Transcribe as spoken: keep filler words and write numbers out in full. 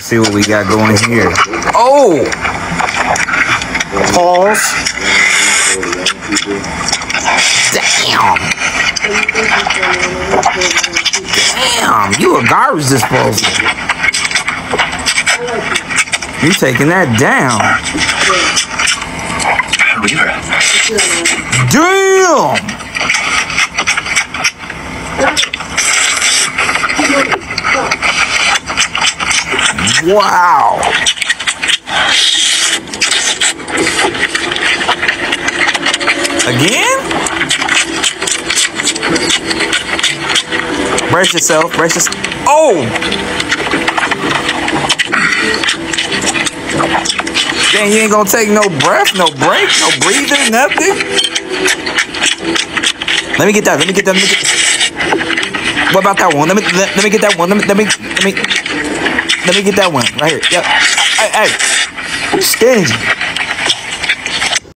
Let's see what we got going here. Oh! Pause. Damn. Damn, you a garbage disposal. You taking that down. Damn. Wow. Again? Brace yourself, brace yourself. Oh! Dang, you ain't gonna take no breath, no break, no breathing, nothing? Let me get that, let me get that, let me get that. What about that one? Let me, let, let me get that one, let me, let me, let me, let me get that one, right here. Yep. Hey, hey, stingy.